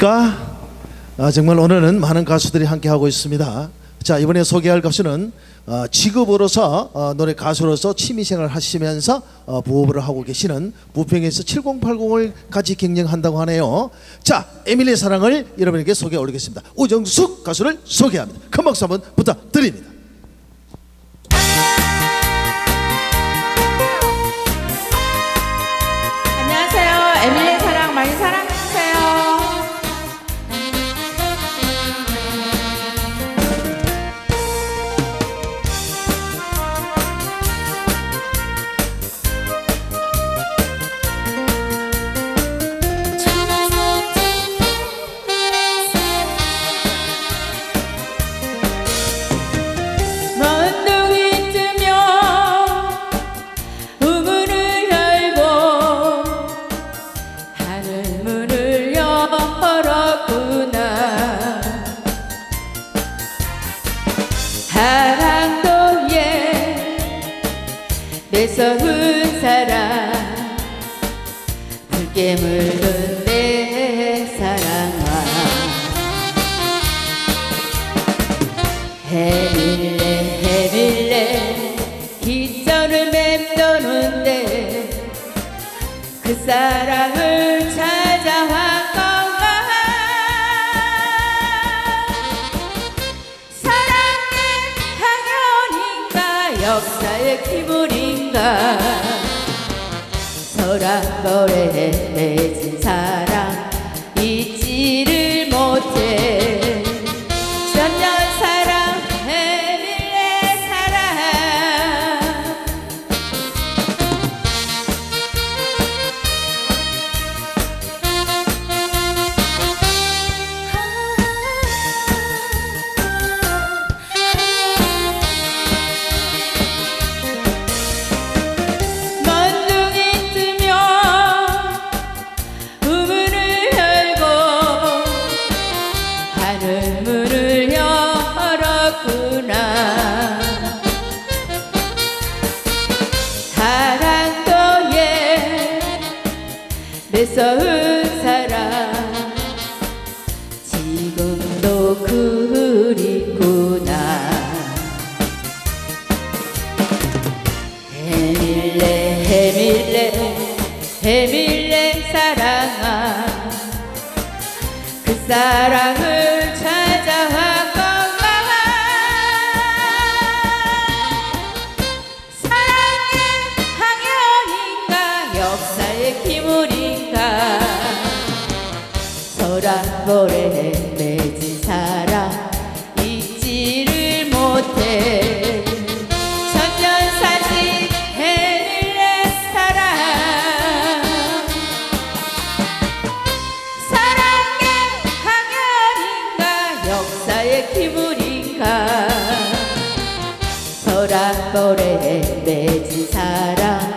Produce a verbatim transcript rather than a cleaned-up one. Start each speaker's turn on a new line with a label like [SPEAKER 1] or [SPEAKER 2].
[SPEAKER 1] 안녕하십니까? 아, 정말 오늘은 많은 가수들이 함께 하고 있습니다. 자, 이번에 소개할 가수는 어, 직업으로서 어, 노래 가수로서 취미생활을 하시면서 어, 부업을 하고 계시는 부평에서 칠공팔공을 같이 경영한다고 하네요. 자, 에밀리의 사랑을 여러분에게 소개해 올리겠습니다. 우정숙 가수를 소개합니다. 큰 박수 한번 부탁드립니다.
[SPEAKER 2] 안녕하세요. 에밀리의 사랑 많이 사랑해주세요. 사랑도에 매서운 사랑 붉게 물든 내 사랑아 해밀래 해밀래 기천을 맴도는데 그 사랑을 찾아와 역사의 기분인가 서랍거리에 맺은 사랑 잊지를 못해 천년 사랑 에밀리의 사랑 문을 열었구나 사랑도에 매서운 사랑 지금도 그립구나 해밀래 해밀래 해밀래 사랑아 그 사랑을 찾아왔건가 사랑의 항연인가 역사의 기물인가 서랍고래에 맺은 사랑 잊지를 못해 천년사시 에밀리의 사랑 역사의 기분인가 서랍고래에 맺은 사랑